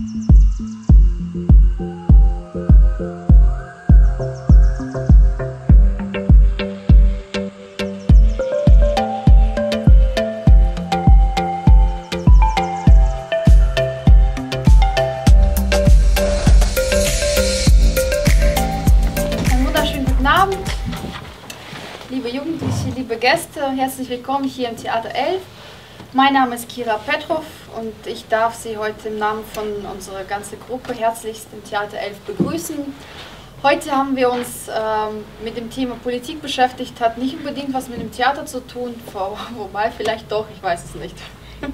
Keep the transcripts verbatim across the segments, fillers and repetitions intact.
Liebe Jugendliche, liebe Gäste, herzlich willkommen hier im Theater elf. Mein Name ist Kira Petrov und ich darf Sie heute im Namen von unserer ganzen Gruppe herzlichst im Theater elf begrüßen. Heute haben wir uns ähm, mit dem Thema Politik beschäftigt, hat nicht unbedingt was mit dem Theater zu tun, wobei vielleicht doch, ich weiß es nicht.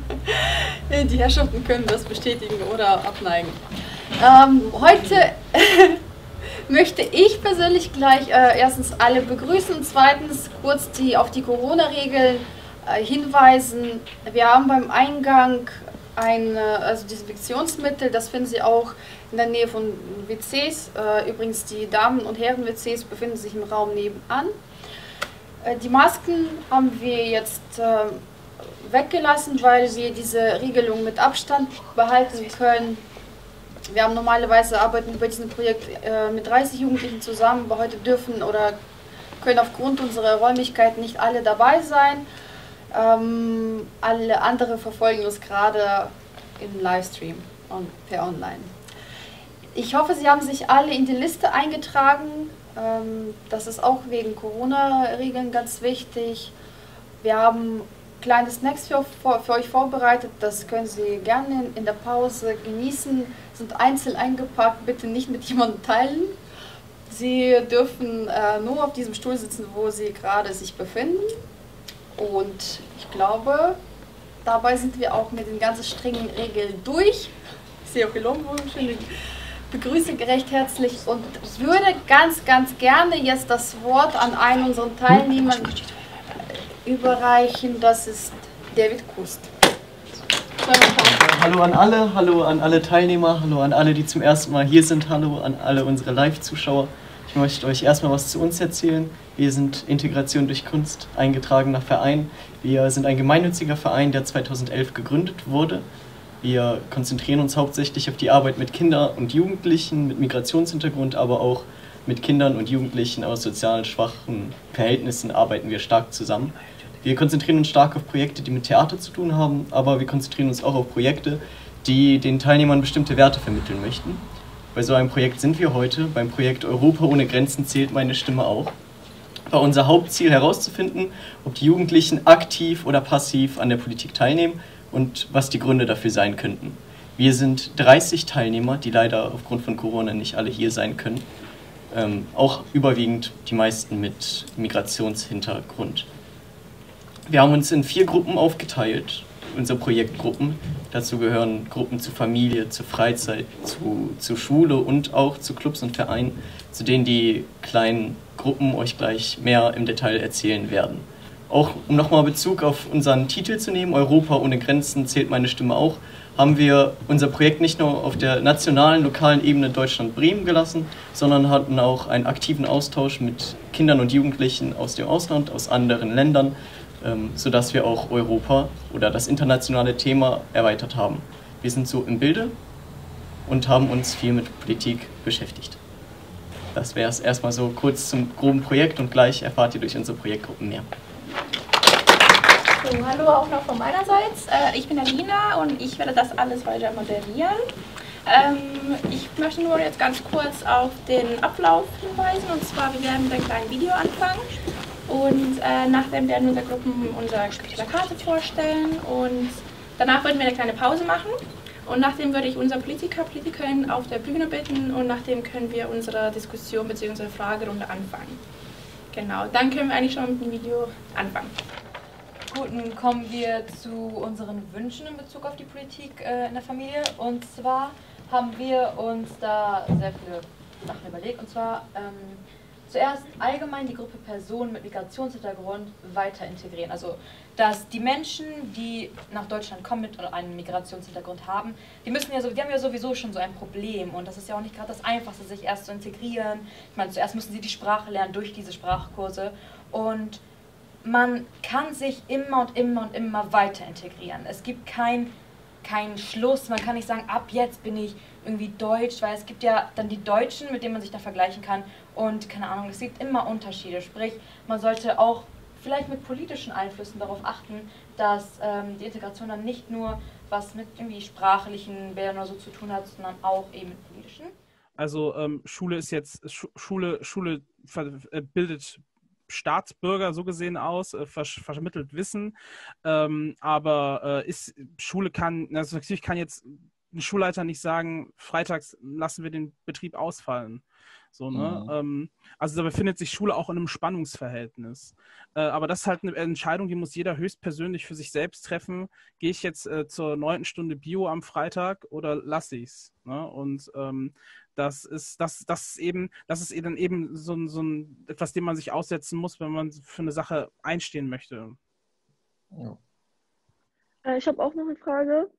Die Herrschaften können das bestätigen oder abneigen. Ähm, heute möchte ich persönlich gleich äh, erstens alle begrüßen und zweitens kurz die, auf die Corona-Regeln äh, hinweisen. Wir haben beim Eingang ein also Desinfektionsmittel, das finden Sie auch in der Nähe von W Cs. Äh, übrigens die Damen- und Herren-W Cs befinden sich im Raum nebenan. Äh, die Masken haben wir jetzt äh, weggelassen, weil wir diese Regelung mit Abstand behalten können. Wir haben normalerweise arbeiten wir bei diesem Projekt äh, mit dreißig Jugendlichen zusammen, aber heute dürfen oder können aufgrund unserer Räumlichkeiten nicht alle dabei sein. Ähm, alle anderen verfolgen uns gerade im Livestream und per Online. Ich hoffe, Sie haben sich alle in die Liste eingetragen. Ähm, das ist auch wegen Corona-Regeln ganz wichtig. Wir haben kleine Snacks für, für, für euch vorbereitet, das können Sie gerne in, in der Pause genießen, sind einzeln eingepackt, bitte nicht mit jemandem teilen. Sie dürfen äh, nur auf diesem Stuhl sitzen, wo Sie gerade sich befinden und ich glaube, dabei sind wir auch mit den ganz strengen Regeln durch. Ich sehe auch Ilombo, schön, begrüße recht herzlich und ich würde ganz, ganz gerne jetzt das Wort an einen unserer Teilnehmer überreichen, das ist David Kust. Hallo an alle, hallo an alle Teilnehmer, hallo an alle, die zum ersten Mal hier sind, hallo an alle unsere Live-Zuschauer. Ich möchte euch erstmal was zu uns erzählen. Wir sind Integration durch Kunst, eingetragener Verein. Wir sind ein gemeinnütziger Verein, der zweitausendelf gegründet wurde. Wir konzentrieren uns hauptsächlich auf die Arbeit mit Kindern und Jugendlichen, mit Migrationshintergrund, aber auch mit Kindern und Jugendlichen aus sozial schwachen Verhältnissen arbeiten wir stark zusammen. Wir konzentrieren uns stark auf Projekte, die mit Theater zu tun haben, aber wir konzentrieren uns auch auf Projekte, die den Teilnehmern bestimmte Werte vermitteln möchten. Bei so einem Projekt sind wir heute, beim Projekt Europa ohne Grenzen zählt meine Stimme auch. War unser Hauptziel herauszufinden, ob die Jugendlichen aktiv oder passiv an der Politik teilnehmen und was die Gründe dafür sein könnten. Wir sind dreißig Teilnehmer, die leider aufgrund von Corona nicht alle hier sein können. Ähm, auch überwiegend die meisten mit Migrationshintergrund. Wir haben uns in vier Gruppen aufgeteilt, unsere Projektgruppen. Dazu gehören Gruppen zur Familie, zur Freizeit, zu, zur Schule und auch zu Clubs und Vereinen, zu denen die kleinen Gruppen euch gleich mehr im Detail erzählen werden. Auch um nochmal Bezug auf unseren Titel zu nehmen, Europa ohne Grenzen zählt meine Stimme auch, haben wir unser Projekt nicht nur auf der nationalen, lokalen Ebene Deutschland-Bremen gelassen, sondern hatten auch einen aktiven Austausch mit Kindern und Jugendlichen aus dem Ausland, aus anderen Ländern, sodass wir auch Europa oder das internationale Thema erweitert haben. Wir sind so im Bilde und haben uns viel mit Politik beschäftigt. Das wäre es erstmal so kurz zum groben Projekt und gleich erfahrt ihr durch unsere Projektgruppen mehr. So, hallo auch noch von meinerseits. Ich bin Alina und ich werde das alles weiter moderieren. Ich möchte nur jetzt ganz kurz auf den Ablauf hinweisen, und zwar wir werden mit einem kleinen Video anfangen. Und äh, nachdem werden unsere Gruppen unsere Plakate vorstellen und danach würden wir eine kleine Pause machen. Und nachdem würde ich unsere Politiker, Politikerinnen auf der Bühne bitten und nachdem können wir unsere Diskussion bzw. Fragerunde anfangen. Genau, dann können wir eigentlich schon mit dem Video anfangen. Gut, nun kommen wir zu unseren Wünschen in Bezug auf die Politik äh, in der Familie. Und zwar haben wir uns da sehr viele Sachen überlegt. Und zwar ähm, zuerst allgemein die Gruppe Personen mit Migrationshintergrund weiter integrieren. Also, dass die Menschen, die nach Deutschland kommen mit einem Migrationshintergrund haben, die müssen ja so, die haben ja sowieso schon so ein Problem und das ist ja auch nicht gerade das Einfachste, sich erst zu integrieren. Ich meine, zuerst müssen sie die Sprache lernen durch diese Sprachkurse und man kann sich immer und immer und immer weiter integrieren. Es gibt kein keinen Schluss. Man kann nicht sagen, ab jetzt bin ich irgendwie deutsch, weil es gibt ja dann die Deutschen, mit denen man sich da vergleichen kann. Und keine Ahnung, es gibt immer Unterschiede. Sprich, man sollte auch vielleicht mit politischen Einflüssen darauf achten, dass ähm, die Integration dann nicht nur was mit irgendwie sprachlichen Bildern oder so zu tun hat, sondern auch eben mit politischen. Also ähm, Schule ist jetzt, Sch Schule, Schule ver äh, bildet Staatsbürger so gesehen aus, äh, ver vermittelt Wissen, ähm, aber äh, ist, Schule kann, also natürlich kann jetzt ein Schulleiter nicht sagen, freitags lassen wir den Betrieb ausfallen. So, ne? Mhm. Ähm, also da befindet sich Schule auch in einem Spannungsverhältnis. Äh, aber das ist halt eine Entscheidung, die muss jeder höchstpersönlich für sich selbst treffen. Gehe ich jetzt äh, zur neunten Stunde Bio am Freitag oder lasse ich es? Ne? Und ähm, das ist, das, das ist eben, das ist eben, eben so, ein, so ein etwas, dem man sich aussetzen muss, wenn man für eine Sache einstehen möchte. Ja. Äh, ich habe auch noch eine Frage.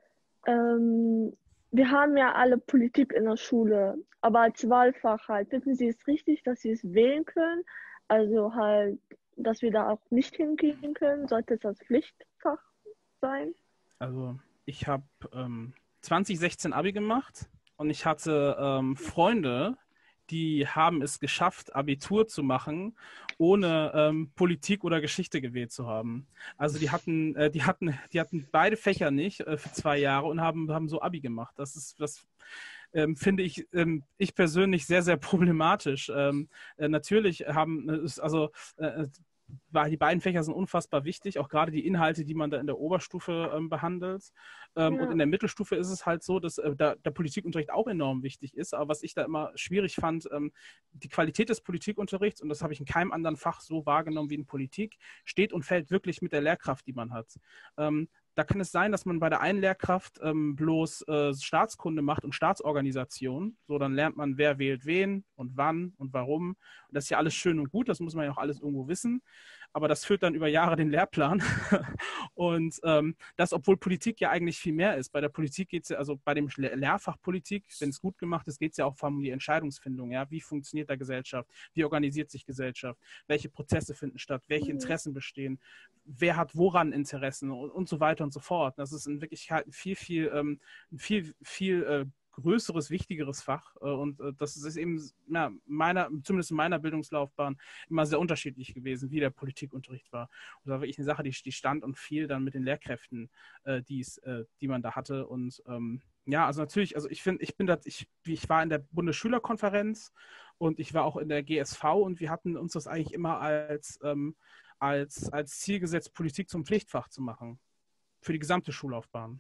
Ähm, wir haben ja alle Politik in der Schule, aber als Wahlfach halt, finden Sie es richtig, dass Sie es wählen können? Also halt, dass wir da auch nicht hingehen können? Sollte es als Pflichtfach sein? Also ich habe ähm, zwanzig sechzehn Abi gemacht und ich hatte ähm, Freunde, die haben es geschafft, Abitur zu machen, ohne ähm, Politik oder Geschichte gewählt zu haben. Also die hatten, äh, die hatten, die hatten beide Fächer nicht äh, für zwei Jahre und haben, haben so Abi gemacht. Das ist, das ähm, finde ich, ähm, ich persönlich sehr, sehr problematisch. Ähm, äh, natürlich haben, äh, also äh, die beiden Fächer sind unfassbar wichtig, auch gerade die Inhalte, die man da in der Oberstufe ähm, behandelt. Ähm, ja. Und in der Mittelstufe ist es halt so, dass äh, da, der Politikunterricht auch enorm wichtig ist. Aber was ich da immer schwierig fand, ähm, die Qualität des Politikunterrichts, und das habe ich in keinem anderen Fach so wahrgenommen wie in Politik, steht und fällt wirklich mit der Lehrkraft, die man hat. Ähm, Da kann es sein, dass man bei der einen Lehrkraft ähm, bloß äh, Staatskunde macht und Staatsorganisation. So, dann lernt man, wer wählt wen und wann und warum. Und das ist ja alles schön und gut, das muss man ja auch alles irgendwo wissen. Aber das führt dann über Jahre den Lehrplan. Und ähm, das, obwohl Politik ja eigentlich viel mehr ist. Bei der Politik geht es ja, also bei dem Lehrfach Politik, wenn es gut gemacht ist, geht es ja auch um die Entscheidungsfindung. Ja? Wie funktioniert da Gesellschaft? Wie organisiert sich Gesellschaft? Welche Prozesse finden statt? Welche Interessen bestehen? Wer hat woran Interessen? Und, und so weiter und so fort. Das ist in Wirklichkeit ein viel, viel, ähm, viel, viel äh, größeres, wichtigeres Fach. Äh, und äh, das ist eben ja, meiner, zumindest in meiner Bildungslaufbahn immer sehr unterschiedlich gewesen, wie der Politikunterricht war. Und das war wirklich eine Sache, die, die stand und fiel dann mit den Lehrkräften, äh, die's, äh, die man da hatte. Und ähm, ja, also natürlich, also ich finde, ich bin da, ich, ich war in der Bundesschülerkonferenz und ich war auch in der G S V und wir hatten uns das eigentlich immer als, ähm, als, als Ziel gesetzt, Politik zum Pflichtfach zu machen. Für die gesamte Schullaufbahn.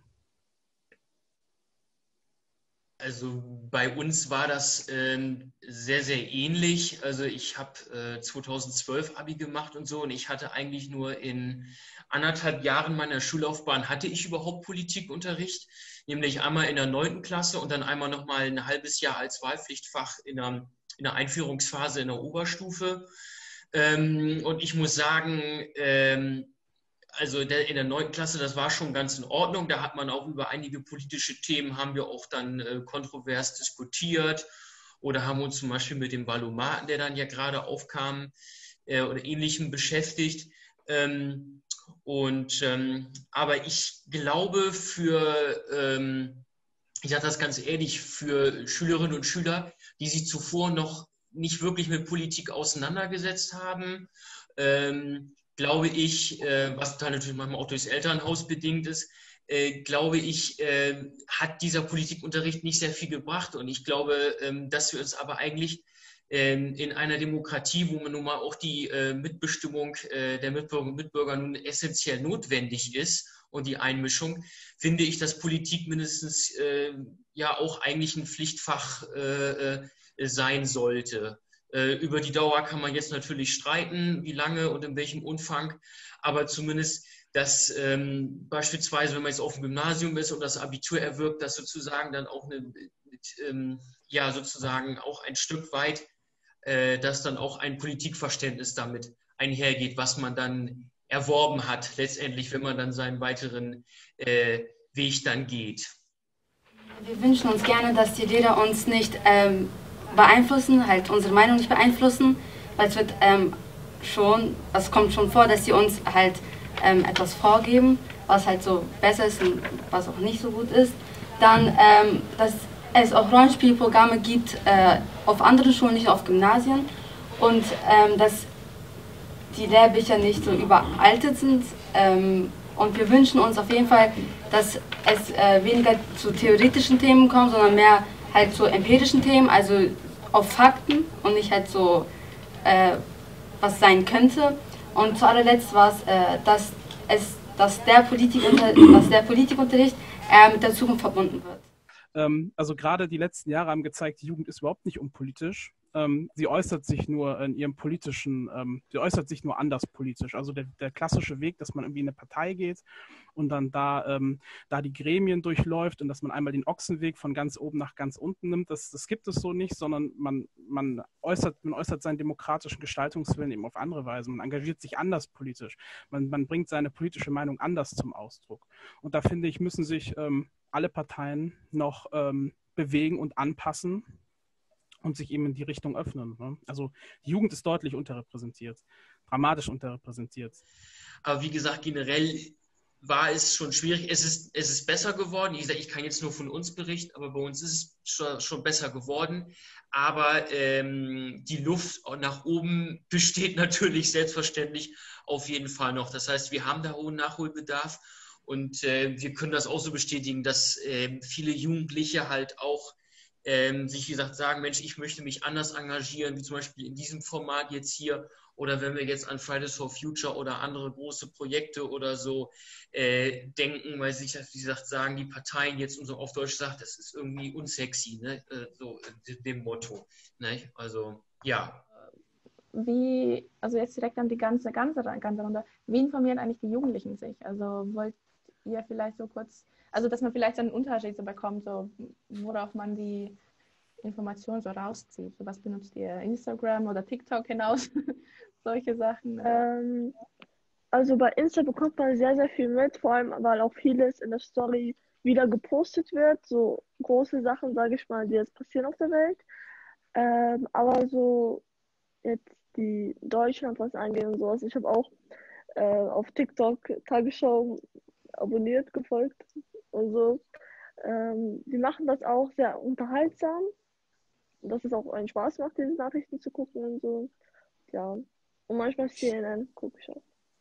Also bei uns war das äh, sehr, sehr ähnlich. Also ich habe äh, zweitausendzwölf Abi gemacht und so und ich hatte eigentlich nur in anderthalb Jahren meiner Schullaufbahn hatte ich überhaupt Politikunterricht, nämlich einmal in der neunten Klasse und dann einmal nochmal ein halbes Jahr als Wahlpflichtfach in der, in der Einführungsphase in der Oberstufe. Ähm, und ich muss sagen, ähm, also in der neunten Klasse, das war schon ganz in Ordnung. Da hat man auch über einige politische Themen, haben wir auch dann äh, kontrovers diskutiert oder haben uns zum Beispiel mit dem Valomaten, der dann ja gerade aufkam, äh, oder Ähnlichem beschäftigt. Ähm, und, ähm, aber ich glaube für, ähm, ich sage das ganz ehrlich, für Schülerinnen und Schüler, die sich zuvor noch nicht wirklich mit Politik auseinandergesetzt haben, ähm, glaube ich, äh, was da natürlich manchmal auch durchs Elternhaus bedingt ist, äh, glaube ich, äh, hat dieser Politikunterricht nicht sehr viel gebracht. Und ich glaube, ähm, dass wir uns aber eigentlich ähm, in einer Demokratie, wo man nun mal auch die äh, Mitbestimmung äh, der Mitbürger und Mitbürger nun essentiell notwendig ist und die Einmischung, finde ich, dass Politik mindestens äh, ja auch eigentlich ein Pflichtfach äh, äh, sein sollte. Über die Dauer kann man jetzt natürlich streiten, wie lange und in welchem Umfang, aber zumindest, dass ähm, beispielsweise, wenn man jetzt auf dem Gymnasium ist und das Abitur erwirbt, dass sozusagen dann auch eine, ähm, ja sozusagen auch ein Stück weit, äh, dass dann auch ein Politikverständnis damit einhergeht, was man dann erworben hat, letztendlich, wenn man dann seinen weiteren äh, Weg dann geht. Wir wünschen uns gerne, dass die Lehrer uns nicht ähm beeinflussen, halt unsere Meinung nicht beeinflussen, weil es wird ähm, schon, es kommt schon vor, dass sie uns halt ähm, etwas vorgeben, was halt so besser ist und was auch nicht so gut ist. Dann, ähm, dass es auch Rollenspielprogramme gibt äh, auf anderen Schulen, nicht auf Gymnasien. Und ähm, dass die Lehrbücher nicht so überaltet sind. Ähm, und wir wünschen uns auf jeden Fall, dass es äh, weniger zu theoretischen Themen kommt, sondern mehr halt zu empirischen Themen, also auf Fakten und nicht halt so, äh, was sein könnte. Und zu allerletzt war es, äh, dass, es, dass, der Politikunter, dass der Politikunterricht äh, mit der Zukunft verbunden wird. Ähm, also gerade die letzten Jahre haben gezeigt, die Jugend ist überhaupt nicht unpolitisch. Ähm, sie äußert sich nur in ihrem politischen, ähm, sie äußert sich nur anders politisch. Also der, der klassische Weg, dass man irgendwie in eine Partei geht und dann da, ähm, da die Gremien durchläuft und dass man einmal den Ochsenweg von ganz oben nach ganz unten nimmt, das, das gibt es so nicht, sondern man, man, äußert, man äußert seinen demokratischen Gestaltungswillen eben auf andere Weise. Man engagiert sich anders politisch. Man, man bringt seine politische Meinung anders zum Ausdruck. Und da finde ich, müssen sich ähm, alle Parteien noch ähm, bewegen und anpassen und sich eben in die Richtung öffnen. Ne? Also die Jugend ist deutlich unterrepräsentiert, dramatisch unterrepräsentiert. Aber wie gesagt, generell war es schon schwierig. Es ist, es ist besser geworden. Wie gesagt, ich kann jetzt nur von uns berichten, aber bei uns ist es schon, schon besser geworden. Aber ähm, die Luft nach oben besteht natürlich selbstverständlich auf jeden Fall noch. Das heißt, wir haben da hohen Nachholbedarf und äh, wir können das auch so bestätigen, dass äh, viele Jugendliche halt auch Ähm, sich, wie gesagt, sagen, Mensch, ich möchte mich anders engagieren, wie zum Beispiel in diesem Format jetzt hier, oder wenn wir jetzt an Fridays for Future oder andere große Projekte oder so äh, denken, weil sich, wie gesagt, sagen, die Parteien jetzt, und so auf Deutsch sagt, das ist irgendwie unsexy, ne? äh, so äh, dem Motto. Ne? Also, ja. Wie, also jetzt direkt an die ganze, ganze, ganze Runde, wie informieren eigentlich die Jugendlichen sich? Also wollt ihr vielleicht so kurz, also dass man vielleicht so einen Unterschied so bekommt, so worauf man die Informationen so rauszieht. So, was benutzt ihr? Instagram oder TikTok hinaus? Solche Sachen. Ähm, also bei Insta bekommt man sehr, sehr viel mit, vor allem, weil auch vieles in der Story wieder gepostet wird. So große Sachen, sage ich mal, die jetzt passieren auf der Welt. Ähm, aber so jetzt die Deutschland was angeht und sowas. Ich habe auch äh, auf TikTok Tagesschau abonniert, gefolgt und so. Ähm, die machen das auch sehr unterhaltsam, dass es auch einen Spaß macht, diese Nachrichten zu gucken und so. Ja. Und manchmal C N N gucke ich auch.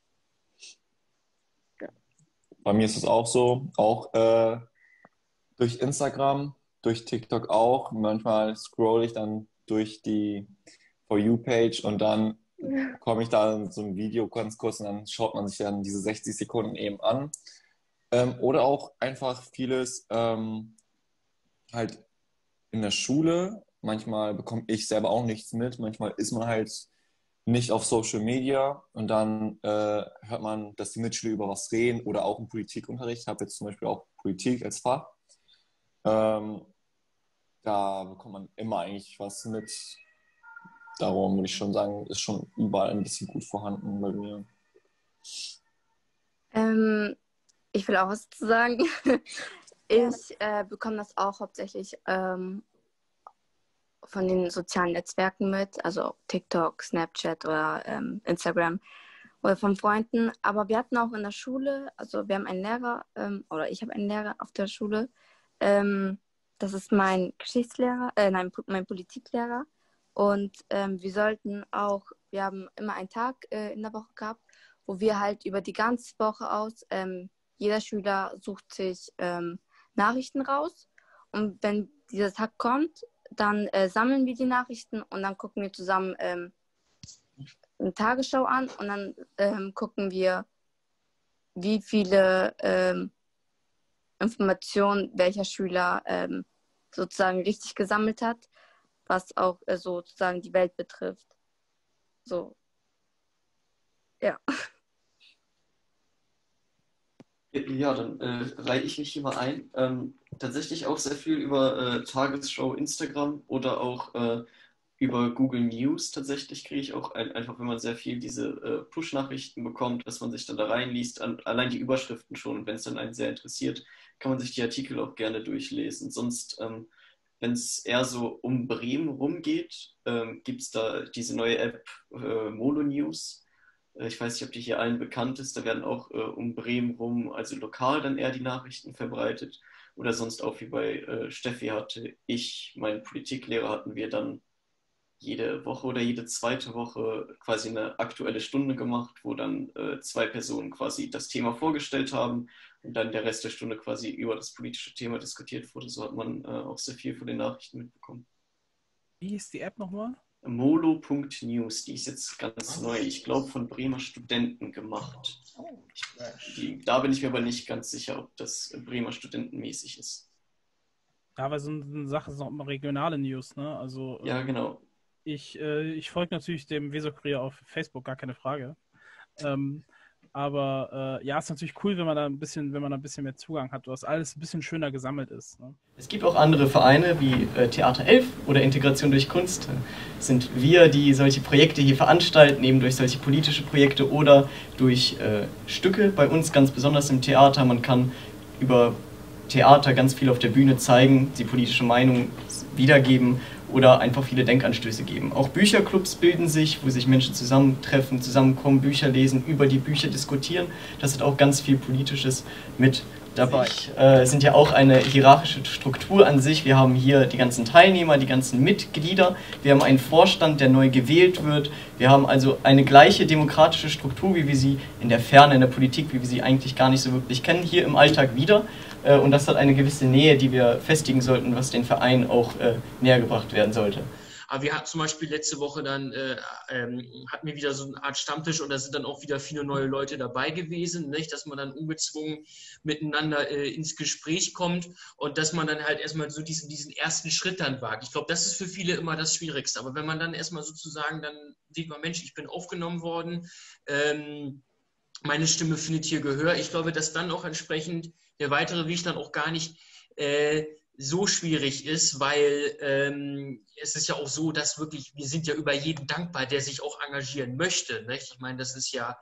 Ja. Bei mir ist es auch so, auch äh, durch Instagram, durch TikTok auch. Manchmal scroll ich dann durch die For You-Page und dann komme ich da in so ein Video ganz kurz und dann schaut man sich dann diese sechzig Sekunden eben an. Ähm, oder auch einfach vieles ähm, halt in der Schule. Manchmal bekomme ich selber auch nichts mit. Manchmal ist man halt nicht auf Social Media und dann äh, hört man, dass die Mitschüler über was reden oder auch im Politikunterricht. Ich habe jetzt zum Beispiel auch Politik als Fach. Ähm, da bekommt man immer eigentlich was mit. Darum würde ich schon sagen, ist schon überall ein bisschen gut vorhanden bei mir. Ähm, ich will auch was zu sagen. Ich äh, bekomme das auch hauptsächlich ähm, von den sozialen Netzwerken mit, also TikTok, Snapchat oder ähm, Instagram oder von Freunden. Aber wir hatten auch in der Schule, also wir haben einen Lehrer, ähm, oder ich habe einen Lehrer auf der Schule, ähm, das ist mein Geschichtslehrer, äh, nein, mein Politiklehrer. Und ähm, wir sollten auch, wir haben immer einen Tag äh, in der Woche gehabt, wo wir halt über die ganze Woche aus, ähm, jeder Schüler sucht sich ähm, Nachrichten raus. Und wenn dieser Tag kommt, dann äh, sammeln wir die Nachrichten und dann gucken wir zusammen ähm, eine Tagesschau an und dann ähm, gucken wir, wie viele ähm, Informationen welcher Schüler ähm, sozusagen richtig gesammelt hat, was auch äh, sozusagen die Welt betrifft. So. Ja. Ja, dann äh, reihe ich mich hier mal ein. Ähm, tatsächlich auch sehr viel über äh, Tagesschau, Instagram oder auch äh, über Google News. Tatsächlich kriege ich auch ein, einfach, wenn man sehr viel diese äh, Push-Nachrichten bekommt, dass man sich dann da reinliest, an, allein die Überschriften schon. Und wenn es dann einen sehr interessiert, kann man sich die Artikel auch gerne durchlesen. Sonst, ähm, wenn es eher so um Bremen rumgeht, ähm, gibt es da diese neue App äh, Molo News. Ich weiß nicht, ob die hier allen bekannt ist. Da werden auch äh, um Bremen rum, also lokal dann eher die Nachrichten verbreitet. Oder sonst auch wie bei äh, Steffi hatte ich, mein Politiklehrer, hatten wir dann jede Woche oder jede zweite Woche quasi eine aktuelle Stunde gemacht, wo dann äh, zwei Personen quasi das Thema vorgestellt haben und dann der Rest der Stunde quasi über das politische Thema diskutiert wurde. So hat man äh, auch sehr viel von den Nachrichten mitbekommen. Wie hieß die App nochmal? Molo Punkt News, die ist jetzt ganz neu, ich glaube von Bremer Studenten gemacht. Ich, die, da bin ich mir aber nicht ganz sicher, ob das Bremer Studentenmäßig ist. Ja, weil so eine Sache ist auch immer regionale News, ne? Also, ja, genau. Ich, äh, ich folge natürlich dem Weserkurier auf Facebook, gar keine Frage. Ähm, aber äh, ja, ist natürlich cool, wenn man da ein bisschen, wenn man da ein bisschen mehr Zugang hat, dass alles ein bisschen schöner gesammelt ist. Ne? Es gibt auch andere Vereine wie äh, Theater elf oder Integration durch Kunst. Das sind wir, die solche Projekte hier veranstalten, eben durch solche politische Projekte oder durch äh, Stücke. Bei uns ganz besonders im Theater. Man kann über Theater ganz viel auf der Bühne zeigen, die politische Meinung wiedergeben oder einfach viele Denkanstöße geben. Auch Bücherclubs bilden sich, wo sich Menschen zusammentreffen, zusammenkommen, Bücher lesen, über die Bücher diskutieren. Das hat auch ganz viel Politisches mit dabei. Äh, es sind ja auch eine hierarchische Struktur an sich. Wir haben hier die ganzen Teilnehmer, die ganzen Mitglieder. Wir haben einen Vorstand, der neu gewählt wird. Wir haben also eine gleiche demokratische Struktur, wie wir sie in der Ferne, in der Politik, wie wir sie eigentlich gar nicht so wirklich kennen, hier im Alltag wieder. Und das hat eine gewisse Nähe, die wir festigen sollten, was den Verein auch äh, näher gebracht werden sollte. Aber wir hatten zum Beispiel letzte Woche dann, äh, ähm, hatten wir wieder so eine Art Stammtisch und da sind dann auch wieder viele neue Leute dabei gewesen, nicht? Dass man dann ungezwungen miteinander äh, ins Gespräch kommt und dass man dann halt erstmal so diesen, diesen ersten Schritt dann wagt. Ich glaube, das ist für viele immer das Schwierigste. Aber wenn man dann erstmal sozusagen, dann sieht man, Mensch, ich bin aufgenommen worden, ähm, meine Stimme findet hier Gehör. Ich glaube, dass dann auch entsprechend der weitere Weg dann auch gar nicht äh, so schwierig ist, weil ähm, es ist ja auch so, dass wirklich, wir sind ja über jeden dankbar, der sich auch engagieren möchte. Nicht? Ich meine, das ist ja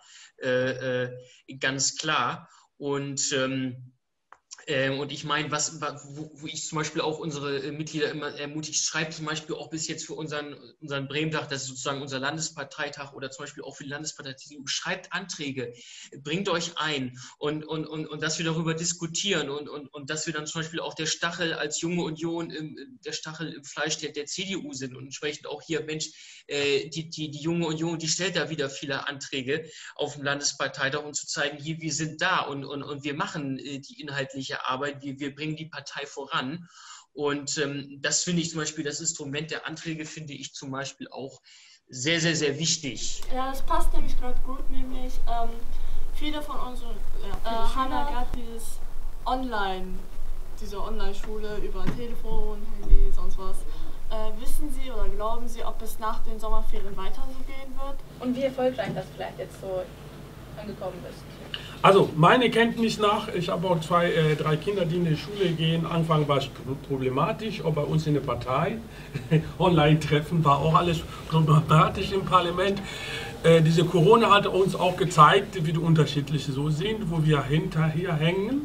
äh, äh, ganz klar. Und ähm, Ähm, und ich meine, was, wo, wo ich zum Beispiel auch unsere äh, Mitglieder immer ermutigt, schreibt zum Beispiel auch bis jetzt für unseren, unseren Bremen-Tag, das ist sozusagen unser Landesparteitag oder zum Beispiel auch für die Landespartei, schreibt Anträge, bringt euch ein und, und, und, und dass wir darüber diskutieren und, und, und dass wir dann zum Beispiel auch der Stachel als Junge Union, im, der Stachel im Fleisch der, der C D U sind und entsprechend auch hier, Mensch, äh, die, die, die Junge Union, die stellt da wieder viele Anträge auf dem Landesparteitag, um zu zeigen, hier, wir sind da und, und, und wir machen äh, die inhaltliche Arbeit, wir, wir bringen die Partei voran und ähm, das finde ich zum Beispiel, das Instrument der Anträge finde ich zum Beispiel auch sehr, sehr, sehr wichtig. Ja, das passt nämlich gerade gut, nämlich ähm, viele von unseren ja, äh, haben ja gerade dieses Online, diese Online-Schule über Telefon, Handy, sonst was. Äh, wissen Sie oder glauben Sie, ob es nach den Sommerferien weiter so gehen wird? Und wie erfolgreich das vielleicht jetzt so angekommen ist? Also, meine Kenntnis nach, ich habe auch zwei, äh, drei Kinder, die in die Schule gehen. Anfang war es problematisch, auch bei uns in der Partei. Online-Treffen war auch alles problematisch im Parlament. Äh, diese Corona hat uns auch gezeigt, wie die unterschiedliche so sind, wo wir hinterher hängen.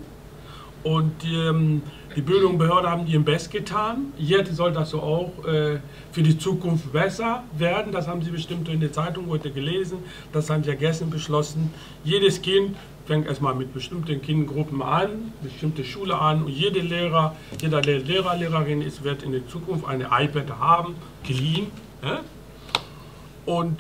Und ähm, die Bildungsbehörden haben ihren Best getan. Jetzt soll das so auch äh, für die Zukunft besser werden. Das haben Sie bestimmt in der Zeitung heute gelesen. Das haben Sie gestern beschlossen. Jedes Kind fängt erstmal mit bestimmten Kindgruppen an, bestimmte Schule an. Und jeder Lehrer, jeder Lehrer, Lehrerin ist, wird in der Zukunft eine iPad haben, geliehen. Ja? Und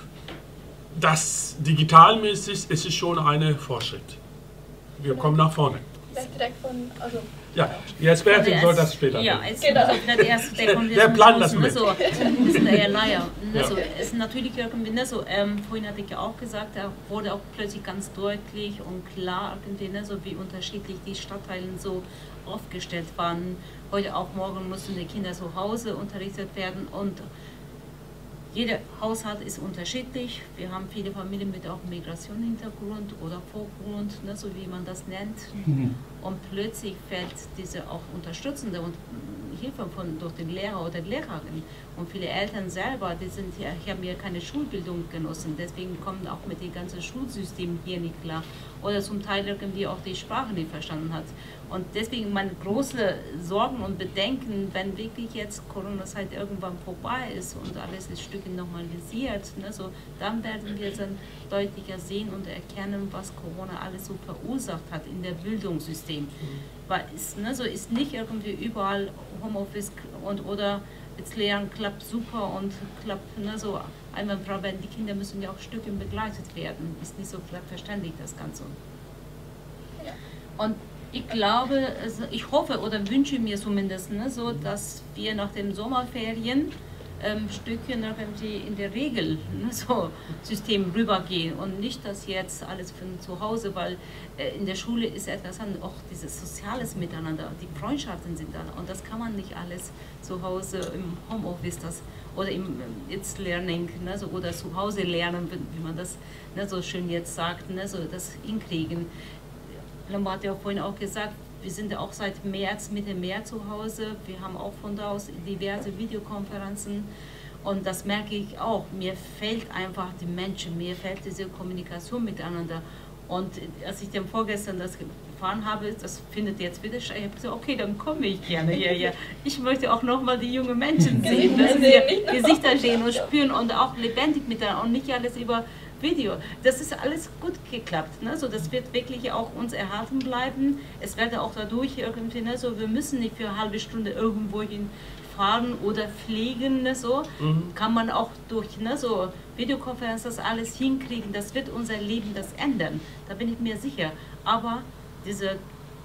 das digitalmäßig ist es schon ein Fortschritt. Wir kommen nach vorne. Direkt von, also ja, jetzt fertig soll das später. Ja, es genau. Also der erste, der kommt der Plan das mit. So, ist der Leier. Also, ja. Es natürlich, ne, so, ähm, vorhin hatte ich ja auch gesagt, da wurde auch plötzlich ganz deutlich und klar, ne, so wie unterschiedlich die Stadtteile so aufgestellt waren. Heute auch morgen mussten die Kinder zu Hause unterrichtet werden und jeder Haushalt ist unterschiedlich. Wir haben viele Familien mit auch Migrationshintergrund oder Vorgrund, ne, so wie man das nennt. Mhm. Und plötzlich fällt diese auch unterstützende und Hilfe von, durch den Lehrer oder die Lehrerin. Und viele Eltern selber, die, sind ja, die haben ja keine Schulbildung genossen, deswegen kommen auch mit dem ganzen Schulsystem hier nicht klar. Oder zum Teil irgendwie auch die Sprache nicht verstanden hat. Und deswegen meine große Sorgen und Bedenken, wenn wirklich jetzt Corona-Zeit irgendwann vorbei ist und alles ist Stückchen normalisiert, ne, so, dann werden wir dann deutlicher sehen und erkennen, was Corona alles so verursacht hat in der Bildungssystem. Weil es ne, so ist nicht irgendwie überall Homeoffice und oder jetzt Lernen klappt super und klappt ne, so einwandfrei, weil die Kinder müssen ja auch Stückchen begleitet werden. Ist nicht so selbstverständlich das Ganze. Und ich glaube, also ich hoffe oder wünsche mir zumindest, ne, so, dass wir nach den Sommerferien ähm, Stückchen irgendwie in der Regel ne, so System rübergehen und nicht das jetzt alles von zu Hause, weil äh, in der Schule ist etwas an, auch dieses soziales Miteinander, die Freundschaften sind da und das kann man nicht alles zu Hause im Homeoffice das, oder im It's Learning ne, so, oder zu Hause lernen, wie man das ne, so schön jetzt sagt, ne, so das hinkriegen. Lambert hat ja vorhin auch gesagt, wir sind ja auch seit März, Mitte März zu Hause. Wir haben auch von da aus diverse Videokonferenzen und das merke ich auch. Mir fehlt einfach die Menschen, mir fehlt diese Kommunikation miteinander. Und als ich dann vorgestern das gefahren habe, das findet jetzt wieder statt. Ich habe gesagt, okay, dann komme ich gerne hierher. Ich möchte auch nochmal die jungen Menschen sehen, dass sie Gesichter sehen und spüren und auch lebendig miteinander und nicht alles über Video. Das ist alles gut geklappt. Ne? So, das wird wirklich auch uns erhalten bleiben. Es wird auch dadurch irgendwie, ne, so, wir müssen nicht für eine halbe Stunde irgendwo hinfahren oder fliegen. Ne, so. Mhm. Kann man auch durch ne, so Videokonferenz das alles hinkriegen. Das wird unser Leben das ändern. Da bin ich mir sicher. Aber diese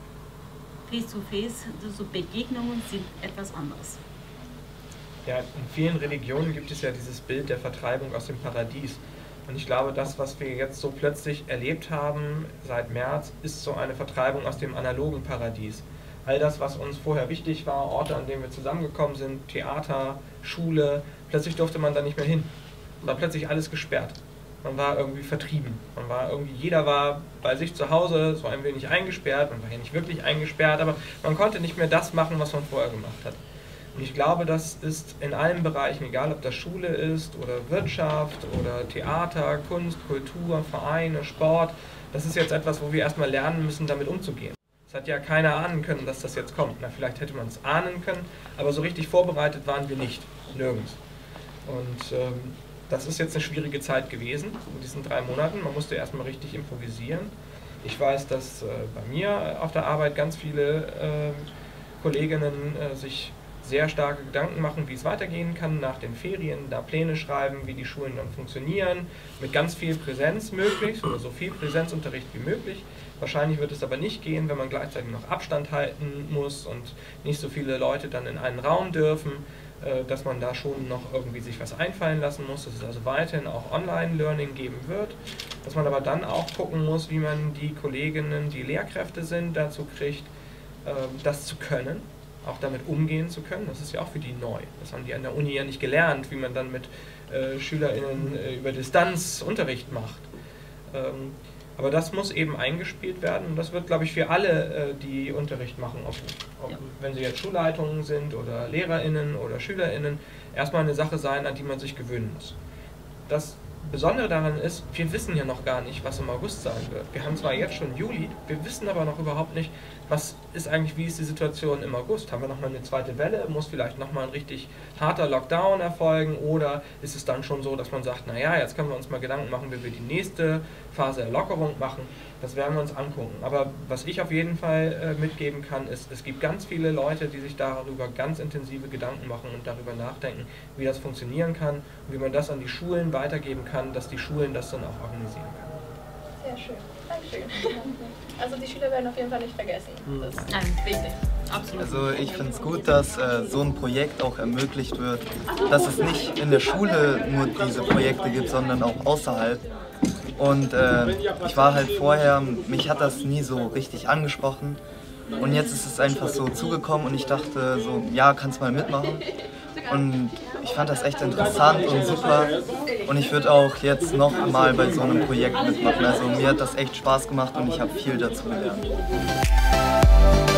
Face-to-Face, so Begegnungen sind etwas anderes. Ja, in vielen Religionen gibt es ja dieses Bild der Vertreibung aus dem Paradies. Und ich glaube, das, was wir jetzt so plötzlich erlebt haben seit März, ist so eine Vertreibung aus dem analogen Paradies. All das, was uns vorher wichtig war, Orte, an denen wir zusammengekommen sind, Theater, Schule, plötzlich durfte man da nicht mehr hin. Es war plötzlich alles gesperrt. Man war irgendwie vertrieben. Man war irgendwie, jeder war bei sich zu Hause, so ein wenig eingesperrt. Man war ja nicht wirklich eingesperrt, aber man konnte nicht mehr das machen, was man vorher gemacht hat. Und ich glaube, das ist in allen Bereichen, egal ob das Schule ist oder Wirtschaft oder Theater, Kunst, Kultur, Vereine, Sport, das ist jetzt etwas, wo wir erstmal lernen müssen, damit umzugehen. Es hat ja keiner ahnen können, dass das jetzt kommt. Na, vielleicht hätte man es ahnen können, aber so richtig vorbereitet waren wir nicht, nirgends. Und ähm, das ist jetzt eine schwierige Zeit gewesen, in diesen drei Monaten. Man musste erstmal richtig improvisieren. Ich weiß, dass äh, bei mir auf der Arbeit ganz viele äh, Kolleginnen äh, sich sehr starke Gedanken machen, wie es weitergehen kann nach den Ferien, da Pläne schreiben, wie die Schulen dann funktionieren, mit ganz viel Präsenz möglichst oder so viel Präsenzunterricht wie möglich. Wahrscheinlich wird es aber nicht gehen, wenn man gleichzeitig noch Abstand halten muss und nicht so viele Leute dann in einen Raum dürfen, dass man da schon noch irgendwie sich was einfallen lassen muss, dass es also weiterhin auch Online-Learning geben wird, dass man aber dann auch gucken muss, wie man die Kolleginnen, die Lehrkräfte sind, dazu kriegt, das zu können, auch damit umgehen zu können. Das ist ja auch für die neu. Das haben die an der Uni ja nicht gelernt, wie man dann mit äh, SchülerInnen äh, über Distanz Unterricht macht. Ähm, aber das muss eben eingespielt werden und das wird, glaube ich, für alle, äh, die Unterricht machen, ob, ob, ja. wenn sie jetzt Schulleitungen sind oder LehrerInnen oder SchülerInnen, erstmal eine Sache sein, an die man sich gewöhnen muss. Das Besondere daran ist, wir wissen ja noch gar nicht, was im August sein wird. Wir haben zwar jetzt schon Juli, wir wissen aber noch überhaupt nicht, was ist eigentlich, wie ist die Situation im August? Haben wir nochmal eine zweite Welle? Muss vielleicht nochmal ein richtig harter Lockdown erfolgen? Oder ist es dann schon so, dass man sagt, naja, jetzt können wir uns mal Gedanken machen, wie wir die nächste Phase der Lockerung machen? Das werden wir uns angucken. Aber was ich auf jeden Fall äh, mitgeben kann, ist, es gibt ganz viele Leute, die sich darüber ganz intensive Gedanken machen und darüber nachdenken, wie das funktionieren kann und wie man das an die Schulen weitergeben kann, dass die Schulen das dann auch organisieren können. Sehr schön. Dankeschön. Also die Schüler werden auf jeden Fall nicht vergessen. Das ist wichtig. Absolut. Also ich finde es gut, dass äh, so ein Projekt auch ermöglicht wird, dass es nicht in der Schule nur diese Projekte gibt, sondern auch außerhalb. Und äh, ich war halt vorher, mich hat das nie so richtig angesprochen und jetzt ist es einfach so zugekommen und ich dachte so, ja, kannst mal mitmachen. Und ich fand das echt interessant und super und ich würde auch jetzt noch mal bei so einem Projekt mitmachen. Also mir hat das echt Spaß gemacht und ich habe viel dazu gelernt. Tschüss.